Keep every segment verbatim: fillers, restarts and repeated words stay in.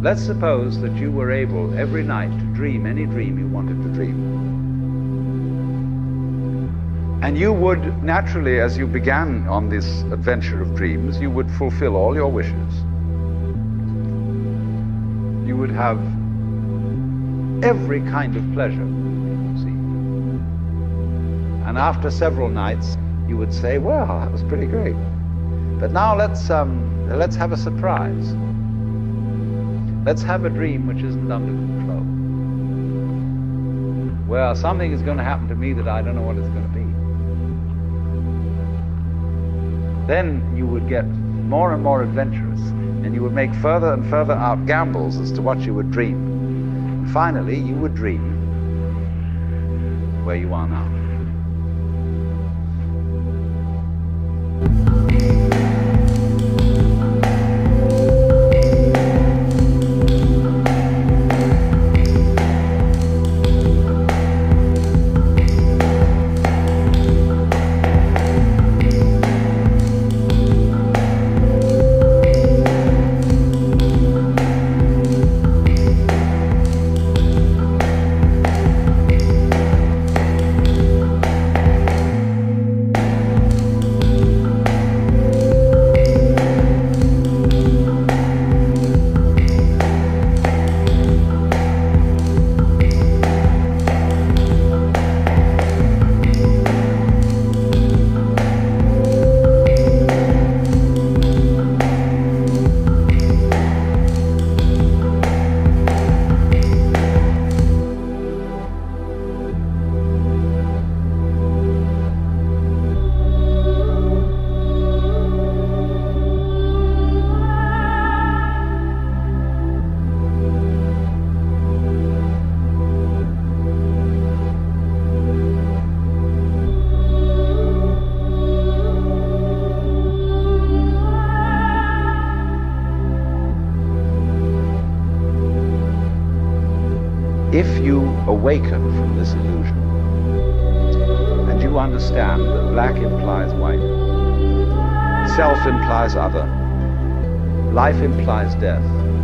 Let's suppose that you were able every night to dream any dream you wanted to dream. And you would naturally, as you began on this adventure of dreams, you would fulfill all your wishes. You would have every kind of pleasure, see. And after several nights, you would say, well, that was pretty great. But now let's, um, let's have a surprise. Let's have a dream which isn't under control. Well, something is going to happen to me that I don't know what it's going to be. Then you would get more and more adventurous, and you would make further and further out gambles as to what you would dream. And finally, you would dream where you are now. If you awaken from this illusion, and you understand that black implies white, self implies other, life implies death,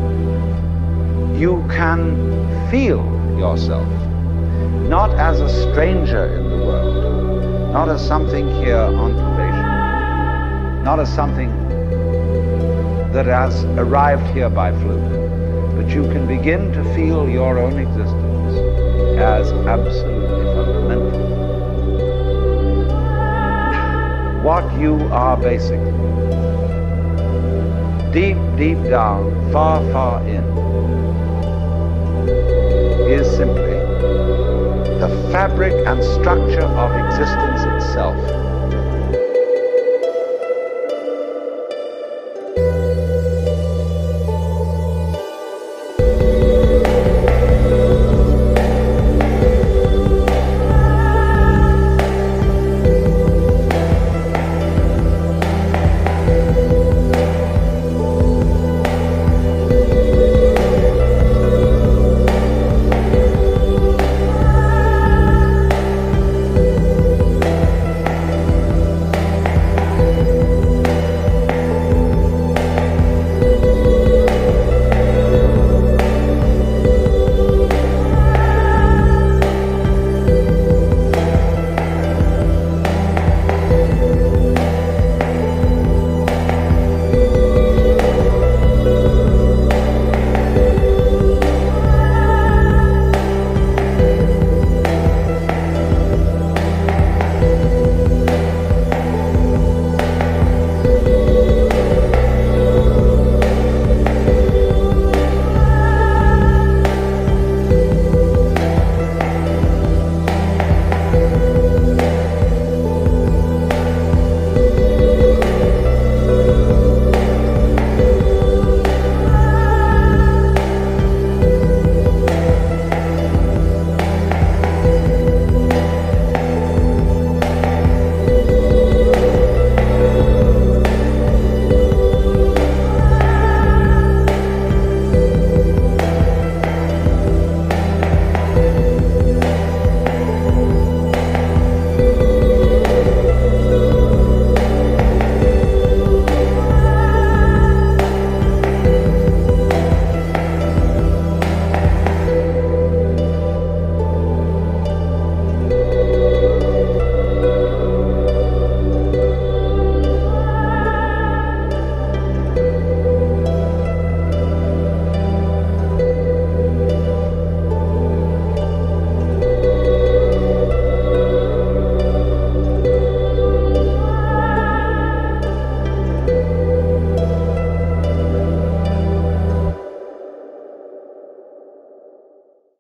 you can feel yourself not as a stranger in the world, not as something here on probation, not as something that has arrived here by fluke, but you can begin to feel your own existence as absolutely fundamental. What you are basically, deep, deep down, far, far in, is simply the fabric and structure of existence itself.